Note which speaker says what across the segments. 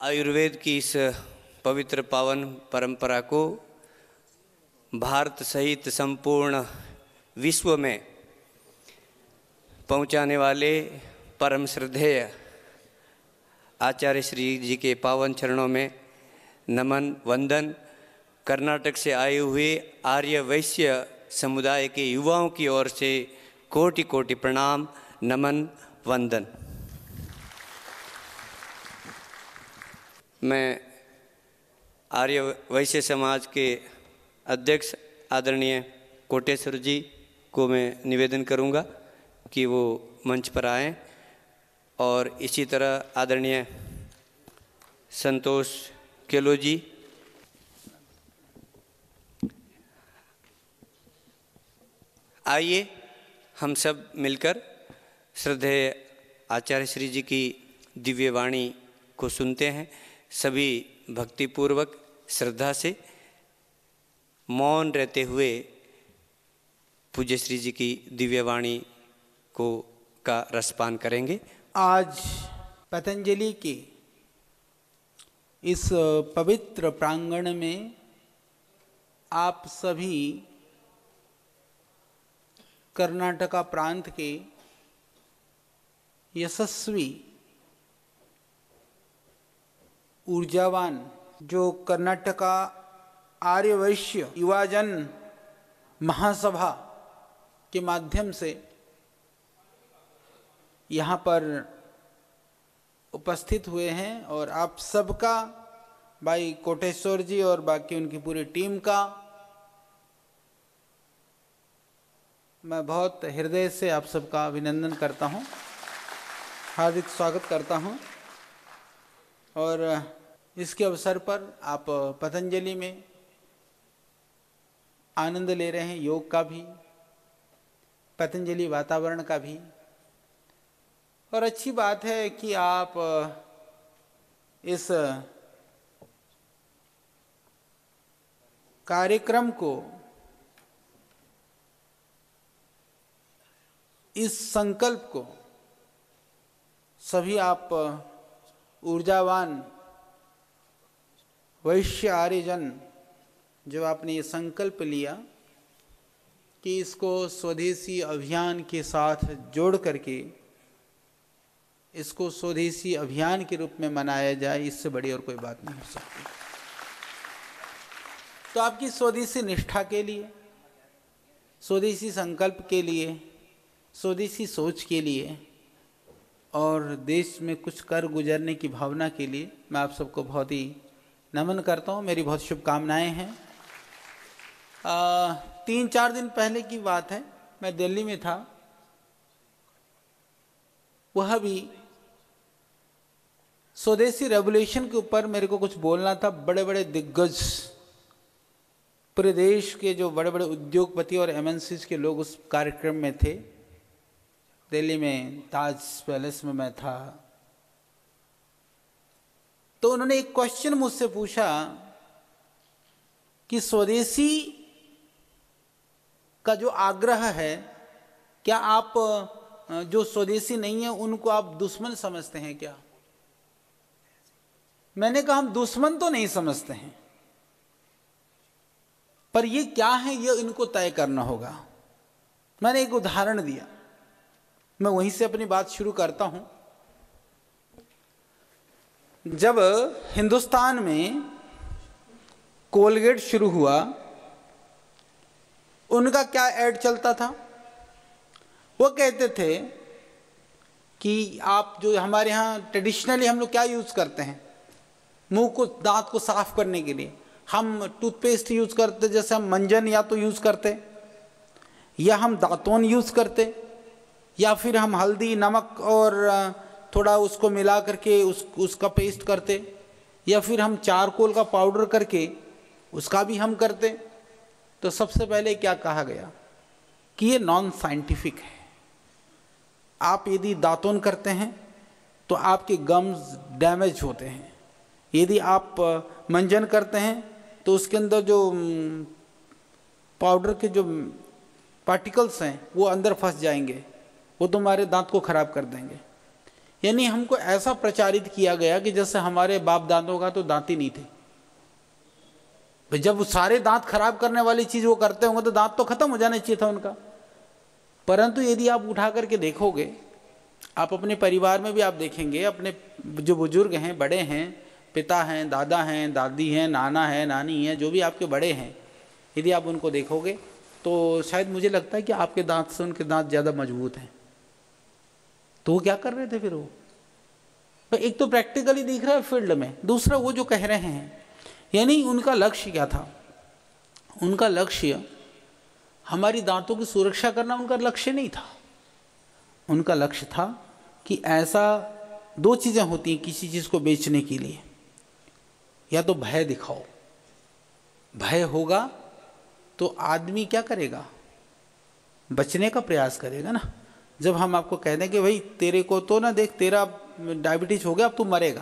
Speaker 1: आयुर्वेद की इस पवित्र पावन परंपरा को भारत सहित संपूर्ण विश्व में पहुंचाने वाले परम श्रद्धेय आचार्य श्री जी के पावन चरणों में नमन वंदन। कर्नाटक से आए हुए आर्य वैश्य समुदाय के युवाओं की ओर से कोटि कोटि प्रणाम, नमन वंदन। मैं आर्य वैश्य समाज के अध्यक्ष आदरणीय कोटेश्वर जी को मैं निवेदन करूंगा कि वो मंच पर आएं और इसी तरह आदरणीय संतोष केलो जी, आइए हम सब मिलकर श्रद्धेय आचार्य श्री जी की दिव्य वाणी को सुनते हैं। सभी भक्तिपूर्वक श्रद्धा से मौन रहते हुए पूज्य श्री जी की दिव्य वाणी को का रसपान करेंगे।
Speaker 2: आज पतंजलि के इस पवित्र प्रांगण में आप सभी कर्नाटका प्रांत के यशस्वी ऊर्जावान जो कर्नाटका आर्य वैश्य युवाजन महासभा के माध्यम से यहाँ पर उपस्थित हुए हैं और आप सबका, भाई कोटेश्वर जी और बाकी उनकी पूरी टीम का मैं बहुत हृदय से आप सबका अभिनंदन करता हूँ, हार्दिक स्वागत करता हूँ। और इसके अवसर पर आप पतंजलि में आनंद ले रहे हैं, योग का भी, पतंजलि वातावरण का भी। और अच्छी बात है कि आप इस कार्यक्रम को, इस संकल्प को सभी आप ऊर्जावान वैश्य आर्यजन जो आपने ये संकल्प लिया कि इसको स्वदेशी अभियान के साथ जोड़ करके इसको स्वदेशी अभियान के रूप में मनाया जाए, इससे बड़ी और कोई बात नहीं हो सकती। तो आपकी स्वदेशी निष्ठा के लिए, स्वदेशी संकल्प के लिए, स्वदेशी सोच के लिए और देश में कुछ कर गुजरने की भावना के लिए मैं आप सबको बहुत ही नमन करता हूँ। मेरी बहुत शुभकामनाएं हैं। 3-4 दिन पहले की बात है, मैं दिल्ली में था। वह भी स्वदेशी रेवोल्यूशन के ऊपर मेरे को कुछ बोलना था। बड़े बड़े दिग्गज, पूरे देश के जो बड़े बड़े उद्योगपति और एमएनसीज के लोग उस कार्यक्रम में थे। दिल्ली में ताज पैलेस में मैं था। तो उन्होंने एक क्वेश्चन मुझसे पूछा कि स्वदेशी का जो आग्रह है, क्या आप जो स्वदेशी नहीं है उनको आप दुश्मन समझते हैं क्या? मैंने कहा हम दुश्मन तो नहीं समझते हैं, पर ये क्या है ये इनको तय करना होगा। मैंने एक उदाहरण दिया, मैं वहीं से अपनी बात शुरू करता हूं। जब हिंदुस्तान में कोलगेट शुरू हुआ, उनका क्या ऐड चलता था? वो कहते थे कि आप जो हमारे यहाँ ट्रेडिशनली हम लोग क्या यूज़ करते हैं मुंह को, दांत को साफ करने के लिए, हम टूथपेस्ट यूज़ करते, जैसे हम मंजन या तो यूज़ करते या हम दातून यूज़ करते या फिर हम हल्दी नमक और थोड़ा उसको मिला करके उसका पेस्ट करते या फिर हम चारकोल का पाउडर करके उसका भी हम करते। तो सबसे पहले क्या कहा गया कि ये नॉन साइंटिफिक है। आप यदि दातून करते हैं तो आपके गम्स डैमेज होते हैं। यदि आप मंजन करते हैं तो उसके अंदर जो पाउडर के जो पार्टिकल्स हैं वो अंदर फंस जाएंगे, वो तुम्हारे दांत को खराब कर देंगे। यानी हमको ऐसा प्रचारित किया गया कि जैसे हमारे बाप दादों का तो दांत ही नहीं थे। भाई जब वो सारे दांत खराब करने वाली चीज वो करते होंगे तो दांत तो खत्म हो जाना चाहिए था उनका। परंतु यदि आप उठा करके देखोगे, आप अपने परिवार में भी आप देखेंगे, अपने जो बुजुर्ग हैं, बड़े हैं, पिता हैं, दादा हैं, दादी हैं, नाना है, नानी है, जो भी आपके बड़े हैं, यदि आप उनको देखोगे तो शायद मुझे लगता है कि आपके दांत से उनके दांत ज़्यादा मजबूत हैं। तो वो क्या कर रहे थे फिर वो? एक तो प्रैक्टिकली दिख रहा है फील्ड में, दूसरा वो जो कह रहे हैं, यानी उनका लक्ष्य क्या था? उनका लक्ष्य हमारी दांतों की सुरक्षा करना उनका लक्ष्य नहीं था। उनका लक्ष्य था कि ऐसा दो चीज़ें होती हैं किसी चीज़ को बेचने के लिए, या तो भय दिखाओ, भय होगा तो आदमी क्या करेगा? बचने का प्रयास करेगा ना। जब हम आपको कह दें कि भाई तेरे को तो ना देख, तेरा डायबिटीज हो गया, अब तू मरेगा,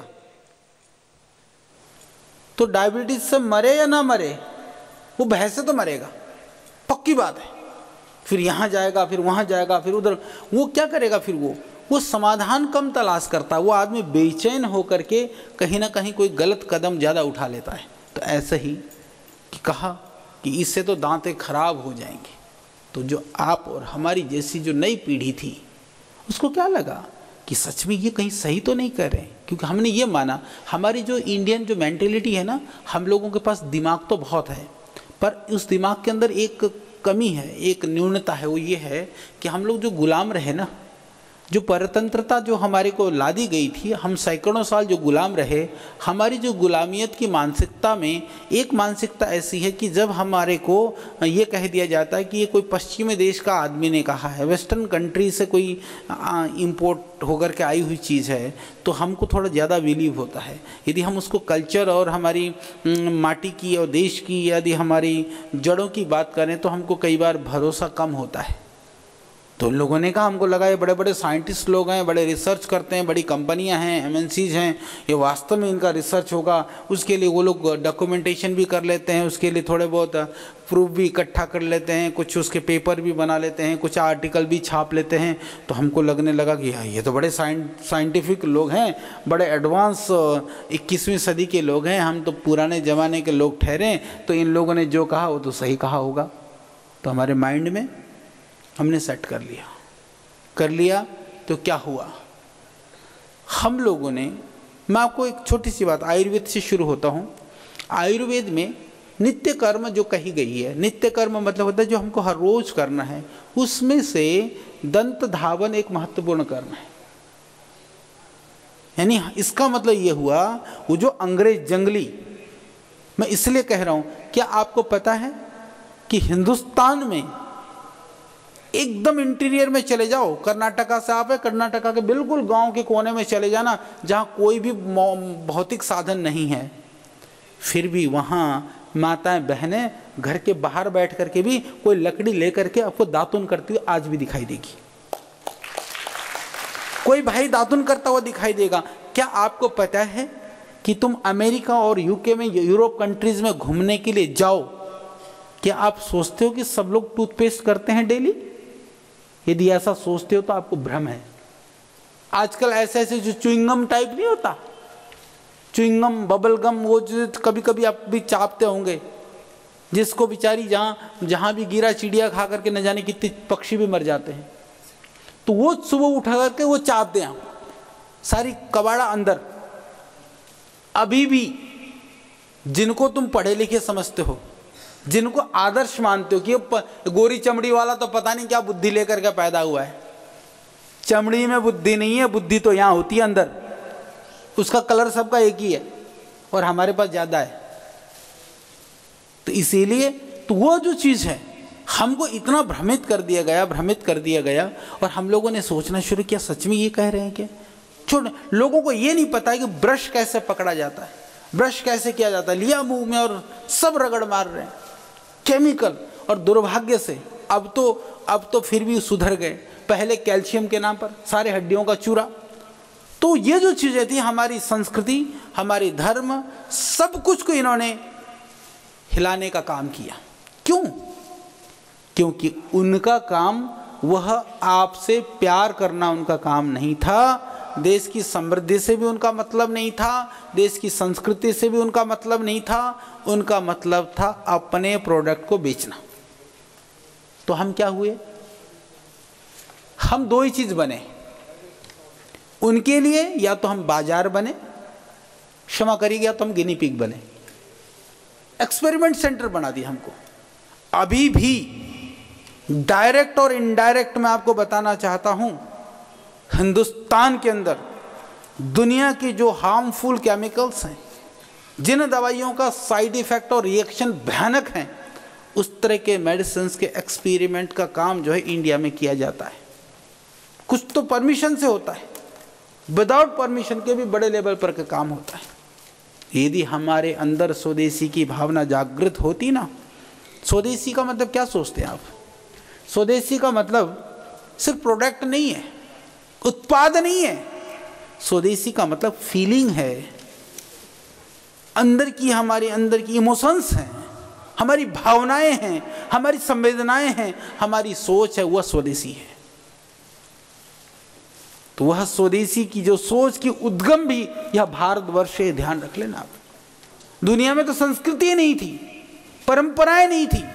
Speaker 2: तो डायबिटीज से मरे या ना मरे, वो भय से तो मरेगा, पक्की बात है। फिर यहाँ जाएगा, फिर वहाँ जाएगा, फिर उधर, वो क्या करेगा? फिर वो समाधान कम तलाश करता है। वो आदमी बेचैन होकर के कहीं ना कहीं कोई गलत कदम ज़्यादा उठा लेता है। तो ऐसे ही कि कहा कि इससे तो दांतें खराब हो जाएंगे। तो जो आप और हमारी जैसी जो नई पीढ़ी थी, उसको क्या लगा कि सच में ये कहीं सही तो नहीं कर रहे, क्योंकि हमने ये माना, हमारी जो इंडियन जो मेंटेलिटी है ना, हम लोगों के पास दिमाग तो बहुत है, पर उस दिमाग के अंदर एक कमी है, एक न्यूनता है। वो ये है कि हम लोग जो गुलाम रहे ना, जो परतंत्रता जो हमारे को ला दी गई थी, हम सैकड़ों साल जो गुलाम रहे, हमारी जो गुलामियत की मानसिकता में एक मानसिकता ऐसी है कि जब हमारे को ये कह दिया जाता है कि ये कोई पश्चिमी देश का आदमी ने कहा है, वेस्टर्न कंट्री से कोई इंपोर्ट होकर के आई हुई चीज़ है, तो हमको थोड़ा ज़्यादा बिलीव होता है। यदि हम उसको कल्चर और हमारी माटी की और देश की, यदि हमारी जड़ों की बात करें, तो हमको कई बार भरोसा कम होता है। तो लोगों ने कहा, हमको लगा ये बड़े बड़े साइंटिस्ट लोग हैं, बड़े रिसर्च करते हैं, बड़ी कंपनियां हैं, एमएनसीज हैं, ये वास्तव में इनका रिसर्च होगा, उसके लिए वो लोग डॉक्यूमेंटेशन भी कर लेते हैं, उसके लिए थोड़े बहुत प्रूफ भी इकट्ठा कर लेते हैं, कुछ उसके पेपर भी बना लेते हैं, कुछ आर्टिकल भी छाप लेते हैं। तो हमको लगने लगा कि ये तो बड़े साइंटिफिक लोग हैं, बड़े एडवांस 21वीं सदी के लोग हैं, हम तो पुराने ज़माने के लोग ठहरे, तो इन लोगों ने जो कहा वो तो सही कहा होगा। तो हमारे माइंड में हमने सेट कर लिया। तो क्या हुआ? हम लोगों ने, मैं आपको एक छोटी सी बात आयुर्वेद से शुरू होता हूँ। आयुर्वेद में नित्य कर्म जो कही गई है, नित्य कर्म मतलब होता है जो हमको हर रोज करना है, उसमें से दंत धावन एक महत्वपूर्ण कर्म है। यानी इसका मतलब ये हुआ, वो जो अंग्रेज जंगली, मैं इसलिए कह रहा हूँ, क्या आपको पता है कि हिंदुस्तान में एकदम इंटीरियर में चले जाओ, कर्नाटका से आप है, कर्नाटका के बिल्कुल गांव के कोने में चले जाना, जहां कोई भी भौतिक साधन नहीं है, फिर भी वहां माताएं बहनें घर के बाहर बैठ करके भी कोई लकड़ी लेकर के आपको दातुन करती हुई आज भी दिखाई देगी। कोई भाई दातुन करता हुआ दिखाई देगा। क्या आपको पता है कि तुम अमेरिका और यूके में, यूरोप कंट्रीज में घूमने के लिए जाओ, क्या आप सोचते हो कि सब लोग टूथपेस्ट करते हैं डेली? यदि ऐसा सोचते हो तो आपको भ्रम है। आजकल ऐसे ऐसे जो च्युइंगम टाइप नहीं होता, च्युइंगम, बबल गम, वो जो कभी कभी आप भी चापते होंगे, जिसको बेचारी जहां भी गिरा चिड़िया खा करके न जाने कितने पक्षी भी मर जाते हैं, तो वो सुबह उठा करके वो चापते हैं, सारी कबाड़ा अंदर। अभी भी जिनको तुम पढ़े लिखे समझते हो, जिनको आदर्श मानते हो कि गोरी चमड़ी वाला तो पता नहीं क्या बुद्धि लेकर के पैदा हुआ है, चमड़ी में बुद्धि नहीं है, बुद्धि तो यहाँ होती है अंदर, उसका कलर सबका एक ही है और हमारे पास ज़्यादा है। तो इसीलिए तो वो जो चीज़ है हमको इतना भ्रमित कर दिया गया और हम लोगों ने सोचना शुरू किया, सच में ये कह रहे हैं क्या? छोड़, लोगों को ये नहीं पता है कि ब्रश कैसे पकड़ा जाता है, ब्रश कैसे किया जाता है, लिया मुंह में और सब रगड़ मार रहे हैं केमिकल। और दुर्भाग्य से अब तो फिर भी सुधर गए, पहले कैल्शियम के नाम पर सारे हड्डियों का चूरा। तो ये जो चीजें थी, हमारी संस्कृति, हमारी धर्म, सब कुछ को इन्होंने हिलाने का काम किया। क्यों? क्योंकि उनका काम वह आपसे प्यार करना उनका काम नहीं था, देश की समृद्धि से भी उनका मतलब नहीं था, देश की संस्कृति से भी उनका मतलब नहीं था, उनका मतलब था अपने प्रोडक्ट को बेचना। तो हम क्या हुए? हम दो ही चीज बने उनके लिए, या तो हम बाजार बने, क्षमा करिएगा, या तो हम गिनी पिग बने। एक्सपेरिमेंट सेंटर बना दिया हमको। अभी भी डायरेक्ट और इनडायरेक्ट मैं आपको बताना चाहता हूं, हिंदुस्तान के अंदर दुनिया की जो हार्मफुल केमिकल्स हैं, जिन दवाइयों का साइड इफेक्ट और रिएक्शन भयानक हैं, उस तरह के मेडिसिन के एक्सपेरिमेंट का काम जो है इंडिया में किया जाता है। कुछ तो परमिशन से होता है, विदाउट परमिशन के भी बड़े लेवल पर का काम होता है। यदि हमारे अंदर स्वदेशी की भावना जागृत होती ना, स्वदेशी का मतलब क्या सोचते हैं आप? स्वदेशी का मतलब सिर्फ प्रोडक्ट नहीं है, उत्पाद नहीं है। स्वदेशी का मतलब फीलिंग है, अंदर की, हमारे अंदर की इमोशंस हैं, हमारी भावनाएं हैं, हमारी संवेदनाएं हैं, हमारी सोच है, वह स्वदेशी है। तो वह स्वदेशी की जो सोच की उद्गम भी यह भारतवर्ष है, ध्यान रख लेना आप। दुनिया में तो संस्कृति नहीं थी, परंपराएं नहीं थी,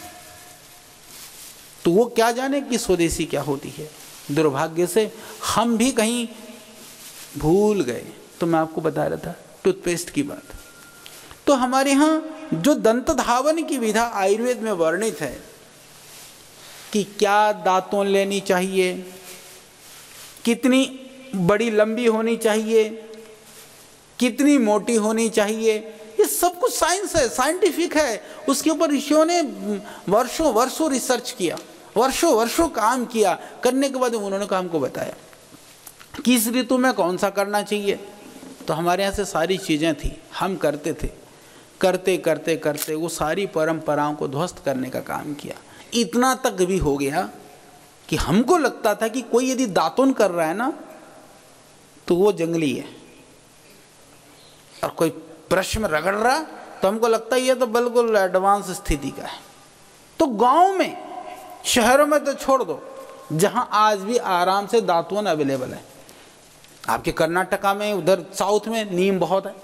Speaker 2: तो वो क्या जाने कि स्वदेशी क्या होती है। दुर्भाग्य से हम भी कहीं भूल गए। तो मैं आपको बता रहा था टूथपेस्ट की बात। तो हमारे यहाँ जो दंत धावन की विधा आयुर्वेद में वर्णित है कि क्या दांतों लेनी चाहिए, कितनी बड़ी लंबी होनी चाहिए, कितनी मोटी होनी चाहिए, ये सब कुछ साइंस है, साइंटिफिक है। उसके ऊपर ऋषियों ने वर्षों वर्षों रिसर्च किया, वर्षों वर्षों काम किया। करने के बाद उन्होंने काम को बताया किस ऋतु में कौन सा करना चाहिए। तो हमारे यहाँ से सारी चीज़ें थी, हम करते थे। करते करते करते वो सारी परंपराओं को ध्वस्त करने का काम किया। इतना तक भी हो गया कि हमको लगता था कि कोई यदि दातुन कर रहा है ना तो वो जंगली है, और कोई ब्रश में रगड़ रहा तो हमको लगता है ये तो बिल्कुल एडवांस स्थिति का है। तो गांव में, शहरों में तो छोड़ दो, जहां आज भी आराम से दातुन अवेलेबल है। आपके कर्नाटका में, उधर साउथ में नीम बहुत है,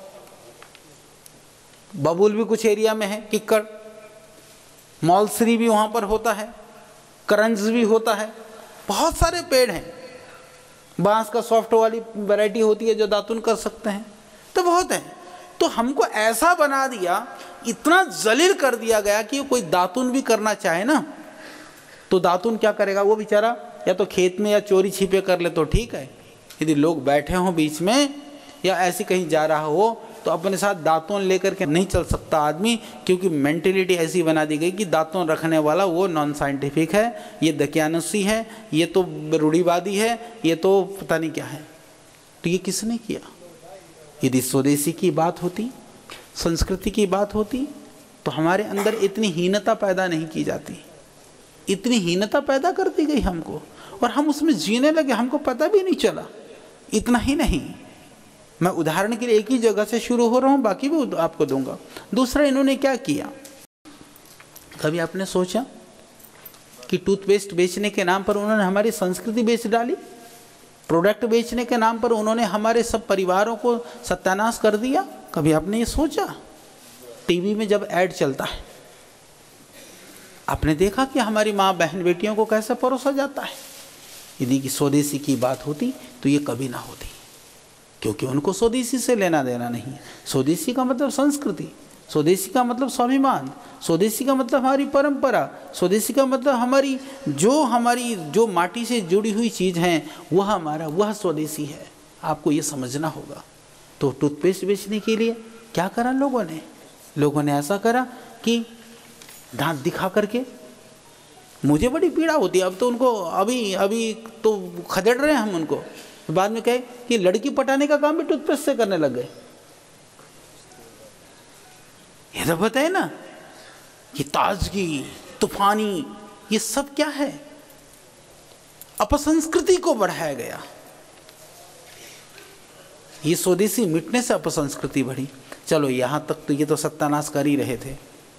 Speaker 2: बबूल भी कुछ एरिया में है, किक्कड़, मौलसरी भी वहाँ पर होता है, करंज भी होता है, बहुत सारे पेड़ हैं। बांस का सॉफ्ट वाली वैरायटी होती है जो दातुन कर सकते हैं, तो बहुत है। तो हमको ऐसा बना दिया, इतना जलील कर दिया गया कि कोई दातुन भी करना चाहे ना तो दातुन क्या करेगा वो बेचारा, या तो खेत में या चोरी छिपे कर ले तो ठीक है। यदि लोग बैठे हों बीच में या ऐसे कहीं जा रहा हो तो अपने साथ दातुन लेकर के नहीं चल सकता आदमी, क्योंकि मेंटेलिटी ऐसी बना दी गई कि दातुन रखने वाला वो नॉन साइंटिफिक है, ये दकियानुसी है, ये तो रूढ़िवादी है, ये तो पता नहीं क्या है। तो ये किसने किया? यदि स्वदेशी की बात होती, संस्कृति की बात होती, तो हमारे अंदर इतनी हीनता पैदा नहीं की जाती। इतनी हीनता पैदा कर दी गई हमको, और हम उसमें जीने लगे, हमको पता भी नहीं चला। इतना ही नहीं, मैं उदाहरण के लिए एक ही जगह से शुरू हो रहा हूँ, बाकी भी आपको दूंगा। दूसरा, इन्होंने क्या किया, कभी आपने सोचा कि टूथपेस्ट बेचने के नाम पर उन्होंने हमारी संस्कृति बेच डाली? प्रोडक्ट बेचने के नाम पर उन्होंने हमारे सब परिवारों को सत्यानाश कर दिया? कभी आपने ये सोचा? टीवी में जब ऐड चलता है, आपने देखा कि हमारी माँ बहन बेटियों को कैसे परोसा जाता है। यदि कि स्वदेशी की बात होती तो ये कभी ना होती, क्योंकि उनको स्वदेशी से लेना देना नहीं है। स्वदेशी का मतलब संस्कृति, स्वदेशी का मतलब स्वाभिमान, स्वदेशी का मतलब हमारी परंपरा, स्वदेशी का मतलब हमारी जो माटी से जुड़ी हुई चीज़ हैं वह हमारा, वह स्वदेशी है। आपको ये समझना होगा। तो टूथपेस्ट बेचने के लिए क्या करा लोगों ने ऐसा करा कि दांत दिखा करके, मुझे बड़ी पीड़ा होती है। अब तो उनको अभी तो खदेड़ रहे हैं हम उनको, बाद में कहे कि लड़की पटाने का काम भी टूथपेस्ट से करने लग गए। ये तो पता है ना कि ताजगी, तूफानी, ये सब क्या है? अपसंस्कृति को बढ़ाया गया। ये स्वदेशी मिटने से अपसंस्कृति बढ़ी। चलो यहां तक तो ये तो सत्यानाश कर ही रहे थे।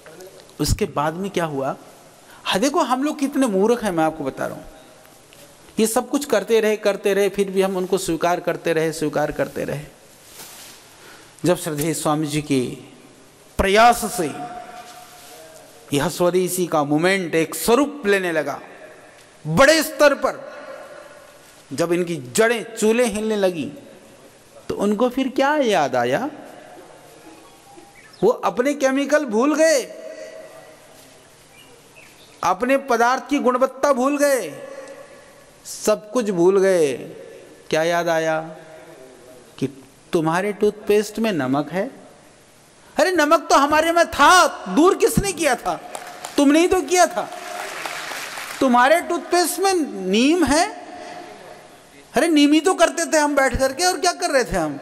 Speaker 2: उसके बाद में क्या हुआ? हाँ देखो, हम लोग कितने मूर्ख हैं, मैं आपको बता रहा हूं। ये सब कुछ करते रहे, फिर भी हम उनको स्वीकार करते रहे। जब श्रद्धेय स्वामी जी के प्रयास से यह स्वदेशी का मूवमेंट एक स्वरूप लेने लगा बड़े स्तर पर, जब इनकी जड़ें चूल्हे हिलने लगी, तो उनको फिर क्या याद आया? वो अपने केमिकल भूल गए, अपने पदार्थ की गुणवत्ता भूल गए, सब कुछ भूल गए। क्या याद आया? कि तुम्हारे टूथपेस्ट में नमक है। अरे नमक तो हमारे में था, दूर किसने किया था? तुमने ही तो किया था। तुम्हारे टूथपेस्ट में नीम है। अरे नीम ही तो करते थे हम बैठ करके, और क्या कर रहे थे हम?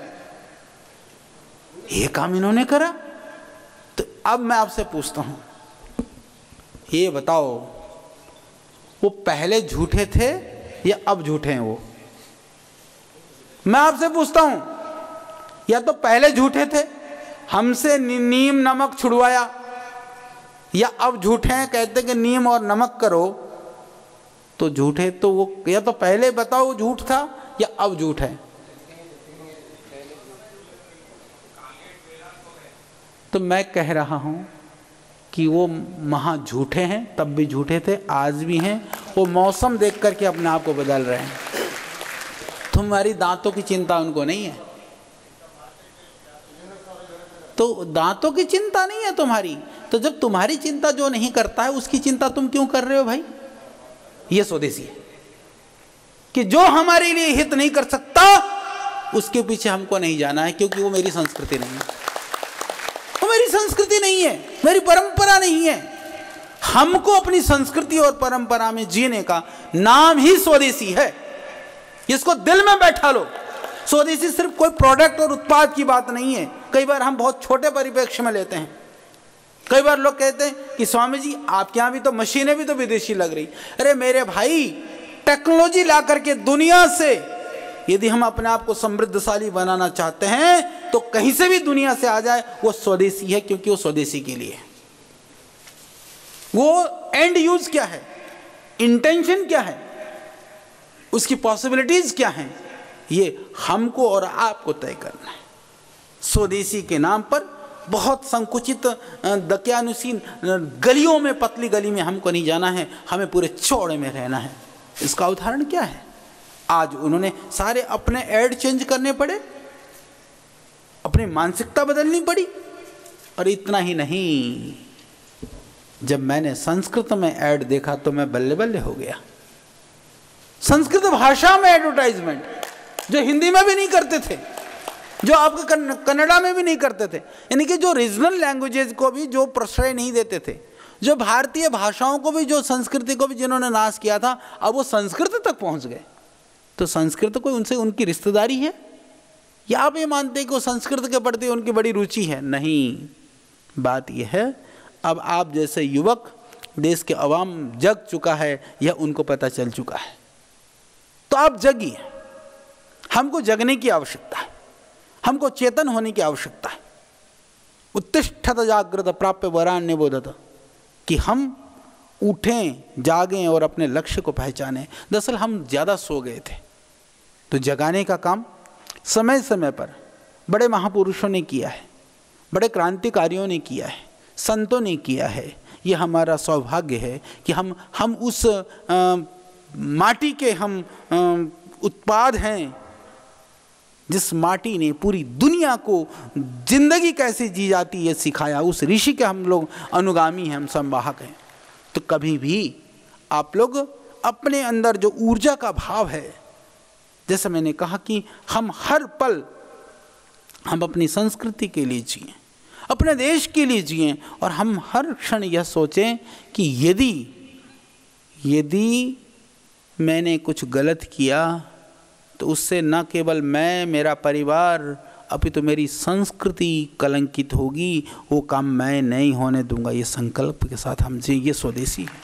Speaker 2: ये काम इन्होंने करा। तो अब मैं आपसे पूछता हूं, ये बताओ, वो पहले झूठे थे या अब झूठे हैं? वो मैं आपसे पूछता हूं, या तो पहले झूठे थे, हमसे नीम नमक छुड़वाया, या अब झूठे हैं, कहते कि नीम और नमक करो। तो झूठे तो वो, या तो पहले बताओ झूठ था या अब झूठ है? तो मैं कह रहा हूं कि वो महा झूठे हैं, तब भी झूठे थे, आज भी हैं। वो मौसम देख करके अपने आप को बदल रहे हैं। तुम्हारी दांतों की चिंता उनको नहीं है, तो दांतों की चिंता नहीं है तुम्हारी। तो जब तुम्हारी चिंता जो नहीं करता है, उसकी चिंता तुम क्यों कर रहे हो भाई? ये स्वदेशी है कि जो हमारे लिए हित नहीं कर सकता, उसके पीछे हमको नहीं जाना है, क्योंकि वो मेरी संस्कृति नहीं है, वो मेरी संस्कृति नहीं है, मेरी परंपरा नहीं है। हमको अपनी संस्कृति और परंपरा में जीने का नाम ही स्वदेशी है। इसको दिल में बैठा लो। स्वदेशी सिर्फ कोई प्रोडक्ट और उत्पाद की बात नहीं है। कई बार हम बहुत छोटे परिप्रेक्ष्य में लेते हैं। कई बार लोग कहते हैं कि स्वामी जी आपके यहाँ भी तो मशीनें भी तो विदेशी लग रही। अरे मेरे भाई, टेक्नोलॉजी ला करके दुनिया से यदि हम अपने आप को समृद्धशाली बनाना चाहते हैं, तो कहीं से भी दुनिया से आ जाए, वो स्वदेशी है, क्योंकि वो स्वदेशी के लिए। वो एंड यूज क्या है, इंटेंशन क्या है, उसकी पॉसिबिलिटीज क्या हैं, ये हमको और आपको तय करना है। स्वदेशी के नाम पर बहुत संकुचित दकियानुसीन गलियों में, पतली गली में हमको नहीं जाना है, हमें पूरे चौड़े में रहना है। इसका उदाहरण क्या है? आज उन्होंने सारे अपने ऐड चेंज करने पड़े, अपनी मानसिकता बदलनी पड़ी। और इतना ही नहीं, जब मैंने संस्कृत में ऐड देखा तो मैं बल्ले बल्ले हो गया। संस्कृत भाषा में एडवर्टाइजमेंट, जो हिंदी में भी नहीं करते थे, जो आपके कन्नड़ा में भी नहीं करते थे, यानी कि जो रीजनल लैंग्वेजेस को भी जो प्रश्रय नहीं देते थे, जो भारतीय भाषाओं को भी, जो संस्कृति को भी जिन्होंने नाश किया था, अब वो संस्कृत तक पहुंच गए। तो संस्कृत कोई उनसे उनकी रिश्तेदारी है, या आप ये मानते हैं कि वो संस्कृत के प्रति उनकी बड़ी रुचि है? नहीं, बात यह है, अब आप जैसे युवक, देश के अवाम जग चुका है, यह उनको पता चल चुका है। तो आप जगिए, हमको जगने की आवश्यकता है, हमको चेतन होने की आवश्यकता है। उत्तिष्ठत जागृत प्राप्य वरान्य बोधत, कि हम उठें, जागें और अपने लक्ष्य को पहचानें। दरअसल हम ज़्यादा सो गए थे, तो जगाने का काम समय समय पर बड़े महापुरुषों ने किया है, बड़े क्रांतिकारियों ने किया है, संतों ने किया है। ये हमारा सौभाग्य है कि हम उस माटी के हम उत्पाद हैं, जिस माटी ने पूरी दुनिया को जिंदगी कैसे जी जाती है सिखाया। उस ऋषि के हम लोग अनुगामी हैं, हम संवाहक हैं। तो कभी भी आप लोग अपने अंदर जो ऊर्जा का भाव है, जैसे मैंने कहा कि हम हर पल हम अपनी संस्कृति के लिए जिएं, अपने देश के लिए जिएं, और हम हर क्षण यह सोचें कि यदि मैंने कुछ गलत किया तो उससे न केवल मैं, मेरा परिवार, अपितु मेरी संस्कृति कलंकित होगी। वो काम मैं नहीं होने दूंगा। ये संकल्प के साथ हम जिए, ये स्वदेशी है।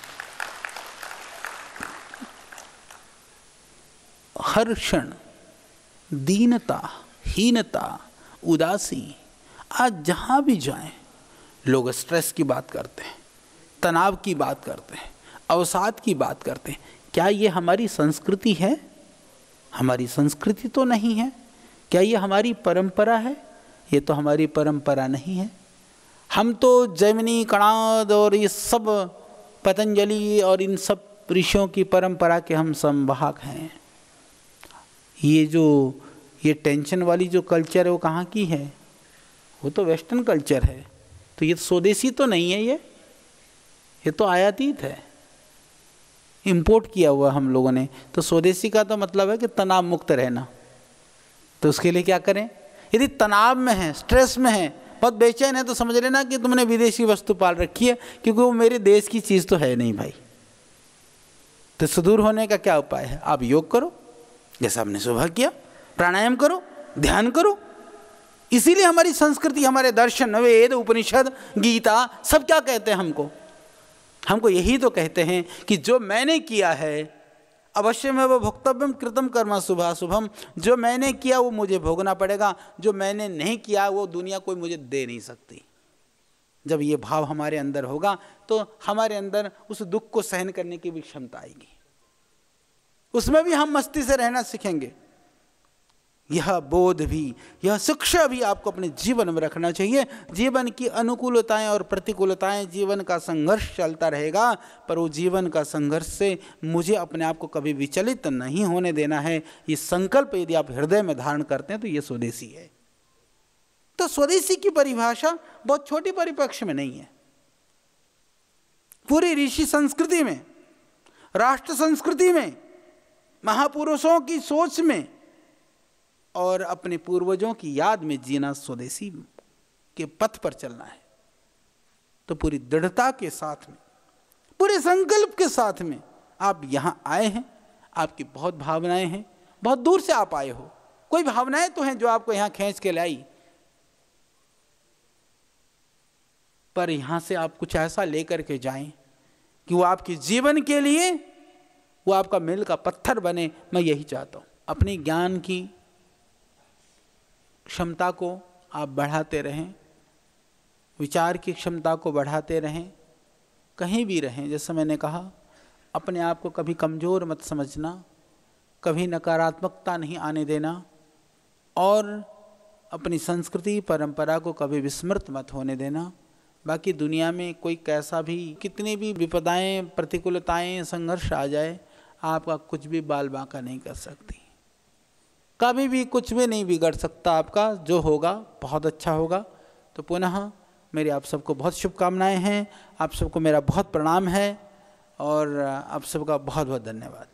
Speaker 2: हर क्षण दीनता, हीनता, उदासी, आज जहाँ भी जाएं लोग स्ट्रेस की बात करते हैं, तनाव की बात करते हैं, अवसाद की बात करते हैं। क्या ये हमारी संस्कृति है? हमारी संस्कृति तो नहीं है। क्या ये हमारी परंपरा है? ये तो हमारी परंपरा नहीं है। हम तो जैमिनी, कणाद और ये सब पतंजलि और इन सब ऋषियों की परंपरा के हम संवाहक हैं। ये टेंशन वाली जो कल्चर है वो कहाँ की है? वो तो वेस्टर्न कल्चर है। तो ये स्वदेशी तो नहीं है, ये तो आयातित है, इंपोर्ट किया हुआ हम लोगों ने। तो स्वदेशी का तो मतलब है कि तनाव मुक्त रहना। तो उसके लिए क्या करें? यदि तनाव में है, स्ट्रेस में है, बहुत बेचैन है, तो समझ लेना कि तुमने विदेशी वस्तु पाल रखी है, क्योंकि वो मेरे देश की चीज़ तो है नहीं भाई। तो सुदूर होने का क्या उपाय है? आप योग करो, जैसा हमने सुबह किया, प्राणायाम करो, ध्यान करो। इसीलिए हमारी संस्कृति, हमारे दर्शन, वेद, उपनिषद, गीता सब क्या कहते हैं हमको यही तो कहते हैं कि जो मैंने किया है अवश्य में वो भोक्तव्यम कृतम कर्म शुभाशुभम। जो मैंने किया वो मुझे भोगना पड़ेगा, जो मैंने नहीं किया वो दुनिया कोई मुझे दे नहीं सकती। जब ये भाव हमारे अंदर होगा तो हमारे अंदर उस दुख को सहन करने की भी क्षमता आएगी, उसमें भी हम मस्ती से रहना सीखेंगे। यह बोध भी, यह शिक्षा भी आपको अपने जीवन में रखना चाहिए। जीवन की अनुकूलताएं और प्रतिकूलताएं, जीवन का संघर्ष चलता रहेगा, पर वो जीवन का संघर्ष से मुझे अपने आप को कभी विचलित नहीं होने देना है। ये संकल्प यदि आप हृदय में धारण करते हैं तो ये स्वदेशी है। तो स्वदेशी की परिभाषा बहुत छोटी परिप्रेक्ष्य में नहीं है। पूरी ऋषि संस्कृति में, राष्ट्र संस्कृति में, महापुरुषों की सोच में और अपने पूर्वजों की याद में जीना, स्वदेशी के पथ पर चलना है। तो पूरी दृढ़ता के साथ में, पूरे संकल्प के साथ में आप यहाँ आए हैं। आपकी बहुत भावनाएं हैं, बहुत दूर से आप आए हो। कोई भावनाएं तो हैं जो आपको यहाँ खींच के लाई, पर यहाँ से आप कुछ ऐसा लेकर के जाएं कि वो आपके जीवन के लिए वो आपका मील का पत्थर बने। मैं यही चाहता हूँ। अपनी ज्ञान की क्षमता को आप बढ़ाते रहें, विचार की क्षमता को बढ़ाते रहें, कहीं भी रहें। जैसे मैंने कहा, अपने आप को कभी कमज़ोर मत समझना, कभी नकारात्मकता नहीं आने देना, और अपनी संस्कृति परंपरा को कभी विस्मृत मत होने देना। बाकी दुनिया में कोई कैसा भी, कितनी भी विपदाएं, प्रतिकूलताएं, संघर्ष आ जाए, आपका कुछ भी बाल बांका नहीं कर सकती। कभी भी कुछ भी नहीं बिगड़ सकता आपका। जो होगा बहुत अच्छा होगा। तो पुनः मेरी आप सबको बहुत शुभकामनाएं हैं। आप सबको मेरा बहुत प्रणाम है और आप सबका बहुत बहुत धन्यवाद।